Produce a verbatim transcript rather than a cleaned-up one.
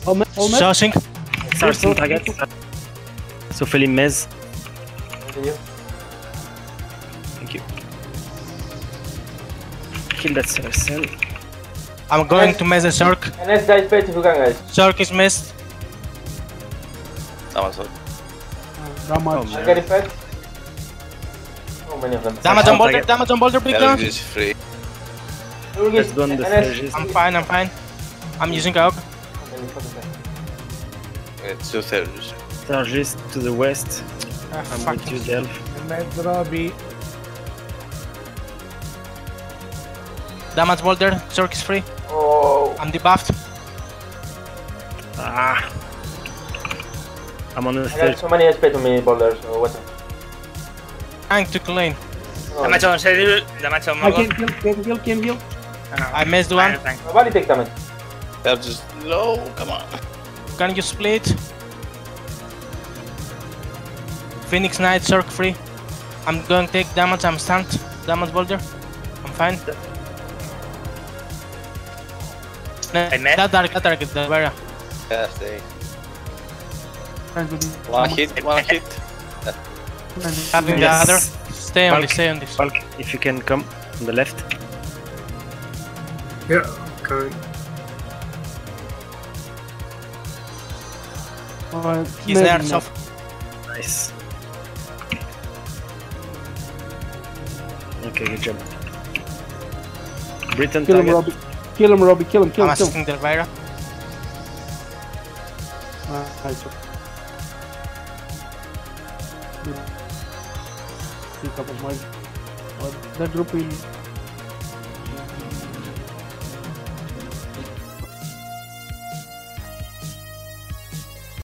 All met, all met. Charging. Sarcing target. So Philly Mez. Continue. Thank you. Kill that Saracen. I'm going to mess the Shark. N S dá spade if you can, guys. Shark is missed. That was all. That much. Oh, I get it back. So many of them. Damage on boulder, target. damage on boulder, big Yeah, down. this is free. Let's go on the N S. stages. I'm fine, I'm fine. I'm using A O G. It's two thirds. Stargist to the west. Ah, I'm fuck. going to use the elf. Met Robbie. Damage boulder, Shark is free. Oh. I'm debuffed. Ah. I'm on the I stage. got so many spade on me, boulders, so what's up? Trying to clean. No, Damage on schedule, damage on I Morgan. can kill, can kill, can kill. I missed one. nobody take damage. They're just low, come on. Can you split? Phoenix Knight, Shark free. I'm going to take damage, I'm stunned. Damage boulder. I'm fine. I missed. That target, that target, the barrier. Yeah, stay. Trying to do. One hit, one hit. Having Yes. the other. Stay on Bulk. this, stay on this. Bulk, if you can come on the left. Yeah, okay. Alright, He's there, soft. Nice. Okay, good job. Britain Kill him, target. Robbie. Kill him, Robbie. Kill him, kill I'm him, kill him. assisting the Elvira. Ah, nice. Pick up of mine. Oh, that group will